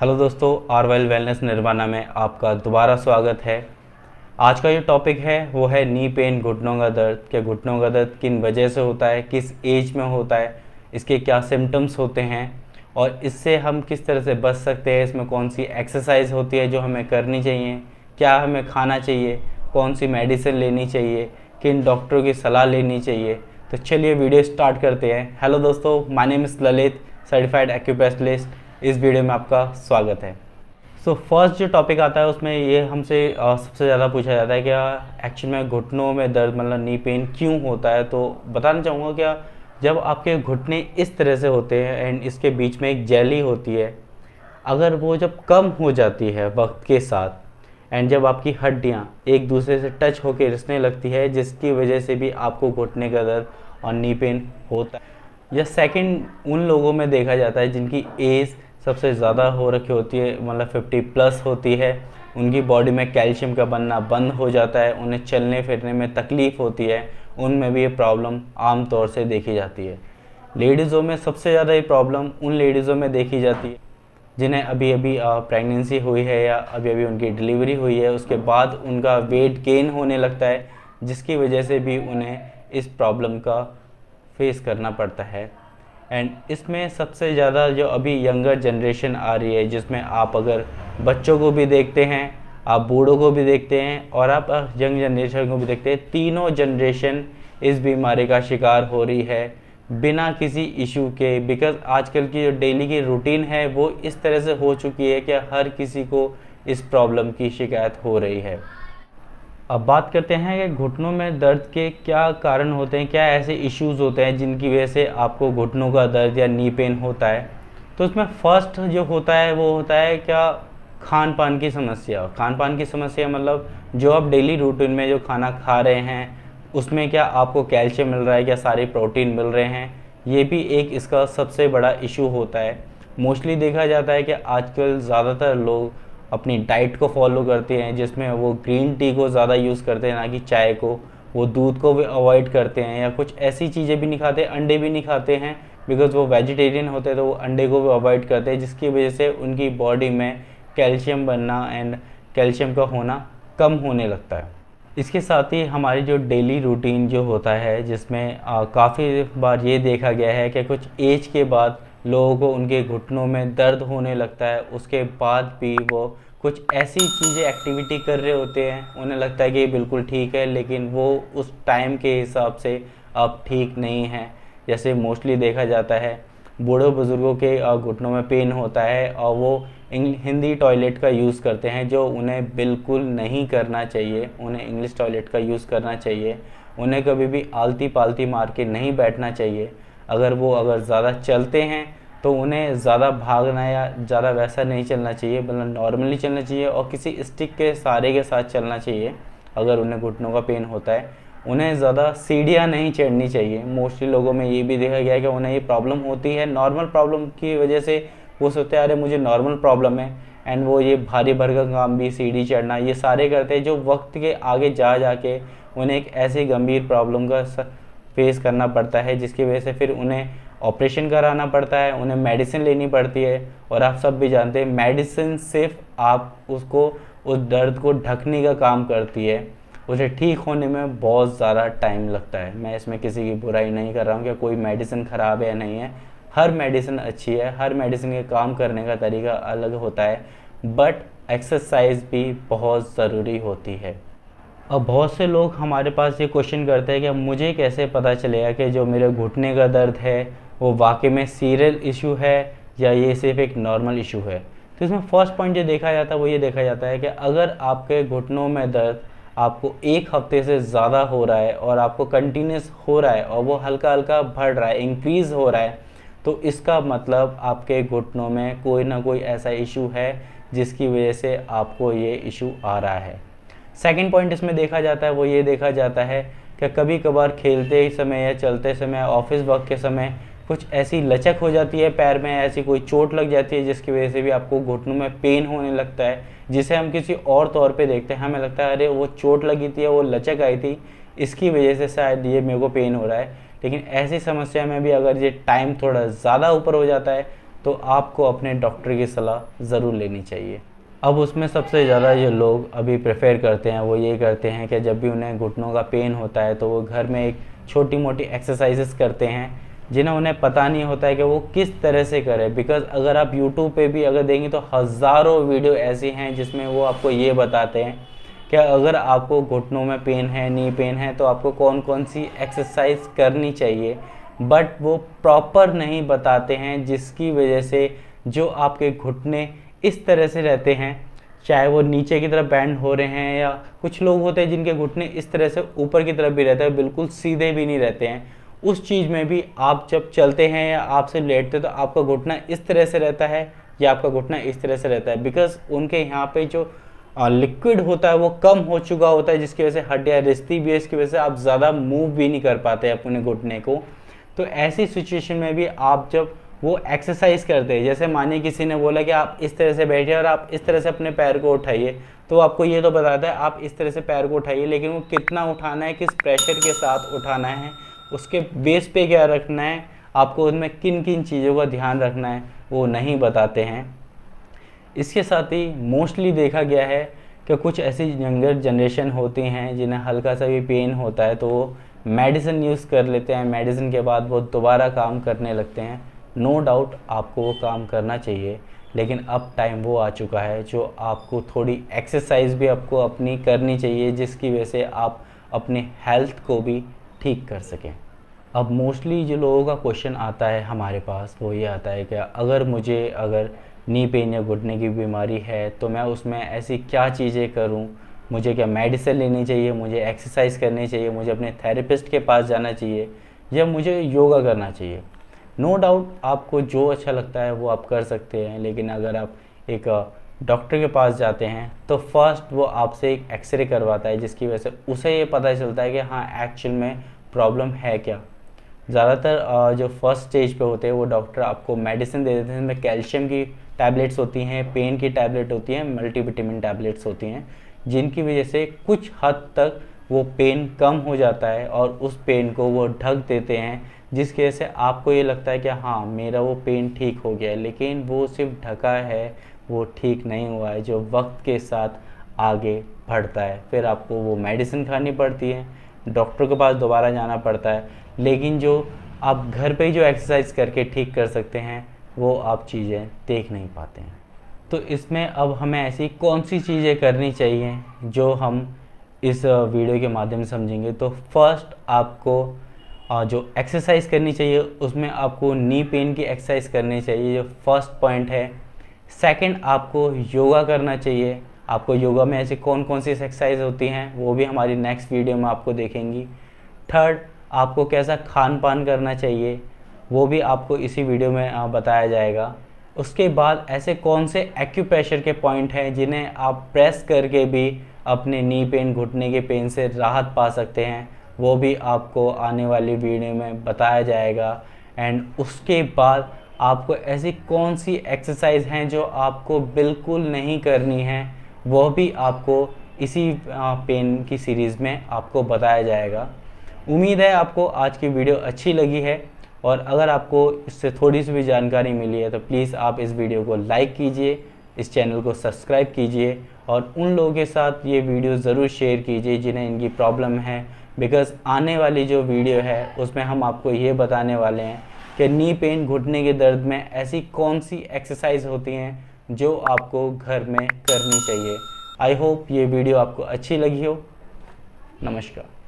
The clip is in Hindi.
हेलो दोस्तों, आरवेल वेलनेस निर्वाणा में आपका दोबारा स्वागत है। आज का जो टॉपिक है वो है नी पेन, घुटनों का दर्द। क्या घुटनों का दर्द किन वजह से होता है, किस एज में होता है, इसके क्या सिम्टम्स होते हैं और इससे हम किस तरह से बच सकते हैं। इसमें कौन सी एक्सरसाइज होती है जो हमें करनी चाहिए, क्या हमें खाना चाहिए, कौन सी मेडिसिन लेनी चाहिए, किन डॉक्टरों की सलाह लेनी चाहिए। तो चलिए वीडियो स्टार्ट करते हैं। हेलो दोस्तों, my name is Lalit, certified एक्यूपेशलिस्ट। इस वीडियो में आपका स्वागत है। फर्स्ट जो टॉपिक आता है उसमें ये हमसे सबसे ज़्यादा पूछा जाता है क्या एक्चुअल में घुटनों में दर्द मतलब नी पेन क्यों होता है। तो बताना चाहूँगा क्या, जब आपके घुटने इस तरह से होते हैं एंड इसके बीच में एक जेली होती है, अगर वो जब कम हो जाती है वक्त के साथ एंड जब आपकी हड्डियाँ एक दूसरे से टच होकर रिसने लगती है, जिसकी वजह से भी आपको घुटने का दर्द और नी पेन होता है। या सेकंड उन लोगों में देखा जाता है जिनकी एज सबसे ज़्यादा हो रखी होती है, मतलब 50+ होती है। उनकी बॉडी में कैल्शियम का बनना बंद हो जाता है, उन्हें चलने फिरने में तकलीफ़ होती है, उनमें भी ये प्रॉब्लम आम तौर से देखी जाती है। लेडीज़ों में सबसे ज़्यादा ये प्रॉब्लम उन लेडीज़ों में देखी जाती है जिन्हें अभी अभी प्रेगनेंसी हुई है या अभी अभी उनकी डिलीवरी हुई है, उसके बाद उनका वेट गेन होने लगता है, जिसकी वजह से भी उन्हें इस प्रॉब्लम का फेस करना पड़ता है। एंड इसमें सबसे ज़्यादा जो अभी यंगर जनरेशन आ रही है, जिसमें आप अगर बच्चों को भी देखते हैं, आप बूढ़ों को भी देखते हैं और आप यंग जनरेशन को भी देखते हैं, तीनों जनरेशन इस बीमारी का शिकार हो रही है बिना किसी इशू के। बिकॉज आजकल की जो डेली की रूटीन है वो इस तरह से हो चुकी है कि हर किसी को इस प्रॉब्लम की शिकायत हो रही है। अब बात करते हैं कि घुटनों में दर्द के क्या कारण होते हैं, क्या ऐसे इश्यूज़ होते हैं जिनकी वजह से आपको घुटनों का दर्द या नी पेन होता है। तो इसमें फर्स्ट जो होता है वो होता है क्या, खान पान की समस्या। खान पान की समस्या मतलब जो आप डेली रूटीन में जो खाना खा रहे हैं उसमें क्या आपको कैल्शियम मिल रहा है, क्या सारे प्रोटीन मिल रहे हैं, ये भी एक इसका सबसे बड़ा इशू होता है। मोस्टली देखा जाता है कि आजकल ज़्यादातर लोग अपनी डाइट को फॉलो करते हैं, जिसमें वो ग्रीन टी को ज़्यादा यूज़ करते हैं ना कि चाय को। वो दूध को भी अवॉइड करते हैं या कुछ ऐसी चीज़ें भी नहीं खाते, अंडे भी नहीं खाते हैं, बिकॉज़ वो वेजिटेरियन होते हैं, तो वो अंडे को भी अवॉइड करते हैं, जिसकी वजह से उनकी बॉडी में कैल्शियम बनना एंड कैल्शियम का होना कम होने लगता है। इसके साथ ही हमारी जो डेली रूटीन जो होता है, जिसमें काफ़ी बार ये देखा गया है कि कुछ एज के बाद लोगों को उनके घुटनों में दर्द होने लगता है, उसके बाद भी वो कुछ ऐसी चीज़ें एक्टिविटी कर रहे होते हैं, उन्हें लगता है कि ये बिल्कुल ठीक है, लेकिन वो उस टाइम के हिसाब से अब ठीक नहीं है। जैसे मोस्टली देखा जाता है बूढ़े बुज़ुर्गों के घुटनों में पेन होता है और वो हिंदी टॉयलेट का यूज़ करते हैं, जो उन्हें बिल्कुल नहीं करना चाहिए। उन्हें इंग्लिश टॉयलेट का यूज़ करना चाहिए। उन्हें कभी भी आलती पालती मार के नहीं बैठना चाहिए। अगर ज़्यादा चलते हैं तो उन्हें ज़्यादा भागना या ज़्यादा वैसा नहीं चलना चाहिए, मतलब नॉर्मली चलना चाहिए और किसी स्टिक के सहारे के साथ चलना चाहिए। अगर उन्हें घुटनों का पेन होता है, उन्हें ज़्यादा सीढ़ियाँ नहीं चढ़नी चाहिए। मोस्टली लोगों में ये भी देखा गया है कि उन्हें ये प्रॉब्लम होती है, नॉर्मल प्रॉब्लम की वजह से वो सोचते हैं अरे मुझे नॉर्मल प्रॉब्लम है, एंड वो ये भारी भरकम काम भी, सीढ़ी चढ़ना, ये सारे करते हैं, जो वक्त के आगे जा के उन्हें एक ऐसी गंभीर प्रॉब्लम का फेस करना पड़ता है, जिसकी वजह से फिर उन्हें ऑपरेशन कराना पड़ता है, उन्हें मेडिसिन लेनी पड़ती है। और आप सब भी जानते हैं मेडिसिन सिर्फ आप उसको उस दर्द को ढकने का काम करती है, उसे ठीक होने में बहुत ज़्यादा टाइम लगता है। मैं इसमें किसी की बुराई नहीं कर रहा हूँ कि कोई मेडिसिन ख़राब है या नहीं है, हर मेडिसिन अच्छी है, हर मेडिसिन के काम करने का तरीका अलग होता है, बट एक्सरसाइज भी बहुत ज़रूरी होती है। अब बहुत से लोग हमारे पास ये क्वेश्चन करते हैं कि मुझे कैसे पता चलेगा कि जो मेरे घुटने का दर्द है वो वाकई में सीरियल इशू है या ये सिर्फ एक नॉर्मल इशू है। तो इसमें फर्स्ट पॉइंट जो देखा जाता है वो ये देखा जाता है कि अगर आपके घुटनों में दर्द आपको एक हफ्ते से ज़्यादा हो रहा है और आपको कंटिन्यूस हो रहा है और वो हल्का हल्का बढ़ रहा है, इंक्रीज़ हो रहा है, तो इसका मतलब आपके घुटनों में कोई ना कोई ऐसा इशू है जिसकी वजह से आपको ये इशू आ रहा है। सेकंड पॉइंट इसमें देखा जाता है वो ये देखा जाता है कि कभी कभार खेलते समय या चलते समय, ऑफिस वर्क के समय कुछ ऐसी लचक हो जाती है पैर में, ऐसी कोई चोट लग जाती है जिसकी वजह से भी आपको घुटनों में पेन होने लगता है, जिसे हम किसी और तौर पे देखते हैं। हमें लगता है अरे वो चोट लगी थी, वो लचक आई थी, इसकी वजह से शायद ये मेरे को पेन हो रहा है। लेकिन ऐसी समस्या में भी अगर ये टाइम थोड़ा ज़्यादा ऊपर हो जाता है तो आपको अपने डॉक्टर की सलाह ज़रूर लेनी चाहिए। अब उसमें सबसे ज़्यादा जो लोग अभी प्रेफर करते हैं वो ये करते हैं कि जब भी उन्हें घुटनों का पेन होता है तो वो घर में एक छोटी मोटी एक्सरसाइजेस करते हैं जिन्हें उन्हें पता नहीं होता है कि वो किस तरह से करें। बिकॉज़ अगर आप यूट्यूब पे भी अगर देंगे तो हज़ारों वीडियो ऐसी हैं जिसमें वो आपको ये बताते हैं कि अगर आपको घुटनों में पेन है, नी पेन है, तो आपको कौन कौन सी एक्सरसाइज करनी चाहिए, बट वो प्रॉपर नहीं बताते हैं, जिसकी वजह से जो आपके घुटने इस तरह से रहते हैं, चाहे वो नीचे की तरफ बैंड हो रहे हैं या कुछ लोग होते हैं जिनके घुटने इस तरह से ऊपर की तरफ भी रहते हैं, बिल्कुल सीधे भी नहीं रहते हैं। उस चीज़ में भी आप जब चलते हैं या आपसे लेटते तो आपका घुटना इस तरह से रहता है या आपका घुटना इस तरह से रहता है, बिकॉज उनके यहाँ पे जो लिक्विड होता है वो कम हो चुका होता है, जिसकी वजह से हड्डियाँ रिश्ती भी है, इसकी वजह से आप ज़्यादा मूव भी नहीं कर पाते अपने घुटने को। तो ऐसी सिचुएशन में भी आप जब वो एक्सरसाइज करते हैं, जैसे मानिए किसी ने बोला कि आप इस तरह से बैठिए और आप इस तरह से अपने पैर को उठाइए, तो आपको ये तो बताता है आप इस तरह से पैर को उठाइए, लेकिन वो कितना उठाना है, किस प्रेशर के साथ उठाना है, उसके बेस पे क्या रखना है, आपको उनमें किन किन चीज़ों का ध्यान रखना है, वो नहीं बताते हैं। इसके साथ ही मोस्टली देखा गया है कि कुछ ऐसी यंगर जनरेशन होती हैं जिन्हें हल्का सा भी पेन होता है तो वो मेडिसिन यूज़ कर लेते हैं, मेडिसिन के बाद वो दोबारा काम करने लगते हैं। नो डाउट आपको वो काम करना चाहिए, लेकिन अब टाइम वो आ चुका है जो आपको थोड़ी एक्सरसाइज भी आपको अपनी करनी चाहिए, जिसकी वजह से आप अपनी हेल्थ को भी ठीक कर सकें। अब मोस्टली जो लोगों का क्वेश्चन आता है हमारे पास वो ये आता है कि अगर नी पेन या घुटने की बीमारी है तो मैं उसमें ऐसी क्या चीज़ें करूं, मुझे क्या मेडिसिन लेनी चाहिए, मुझे एक्सरसाइज करनी चाहिए, मुझे अपने थेरेपिस्ट के पास जाना चाहिए या मुझे योगा करना चाहिए। नो डाउट आपको जो अच्छा लगता है वो आप कर सकते हैं, लेकिन अगर आप एक डॉक्टर के पास जाते हैं तो फर्स्ट वो आपसे एक एक्सरे करवाता है, जिसकी वजह से उसे ये पता चलता है कि हाँ एक्चुअल में प्रॉब्लम है क्या। ज़्यादातर जो फर्स्ट स्टेज पे होते हैं वो डॉक्टर आपको मेडिसिन दे देते हैं, जिसमें कैल्शियम की टैबलेट्स होती हैं, पेन की टैबलेट होती हैं, मल्टीविटामिन टैबलेट्स होती हैं, जिनकी वजह से कुछ हद तक वो पेन कम हो जाता है और उस पेन को वो ढक देते हैं, जिसकी वजह से आपको ये लगता है कि हाँ मेरा वो पेन ठीक हो गया है, लेकिन वो सिर्फ ढका है, वो ठीक नहीं हुआ है, जो वक्त के साथ आगे बढ़ता है। फिर आपको वो मेडिसिन खानी पड़ती है, डॉक्टर के पास दोबारा जाना पड़ता है, लेकिन जो आप घर पे ही जो एक्सरसाइज करके ठीक कर सकते हैं वो आप चीज़ें देख नहीं पाते हैं। तो इसमें अब हमें ऐसी कौन सी चीज़ें करनी चाहिए जो हम इस वीडियो के माध्यम से समझेंगे। तो फर्स्ट आपको जो एक्सरसाइज करनी चाहिए उसमें आपको नी पेन की एक्सरसाइज करनी चाहिए, जो फर्स्ट पॉइंट है। सेकंड आपको योगा करना चाहिए। आपको योगा में ऐसी कौन कौन सी एक्सरसाइज होती हैं वो भी हमारी नेक्स्ट वीडियो में आपको देखेंगी। थर्ड आपको कैसा खान पान करना चाहिए वो भी आपको इसी वीडियो में बताया जाएगा। उसके बाद ऐसे कौन से एक्यूप्रेशर के पॉइंट हैं जिन्हें आप प्रेस करके भी अपने नी पेन, घुटने के पेन से राहत पा सकते हैं, वो भी आपको आने वाली वीडियो में बताया जाएगा। एंड उसके बाद आपको ऐसी कौन सी एक्सरसाइज हैं जो आपको बिल्कुल नहीं करनी है, वो भी आपको इसी पेन की सीरीज़ में आपको बताया जाएगा। उम्मीद है आपको आज की वीडियो अच्छी लगी है, और अगर आपको इससे थोड़ी सी भी जानकारी मिली है तो प्लीज़ आप इस वीडियो को लाइक कीजिए, इस चैनल को सब्सक्राइब कीजिए और उन लोगों के साथ ये वीडियो ज़रूर शेयर कीजिए जिन्हें इनकी प्रॉब्लम है। बिकॉज़ आने वाली जो वीडियो है उसमें हम आपको ये बताने वाले हैं कि नी पेन, घुटने के दर्द में ऐसी कौन सी एक्सरसाइज होती हैं जो आपको घर में करनी चाहिए। आई होप ये वीडियो आपको अच्छी लगी हो। नमस्कार।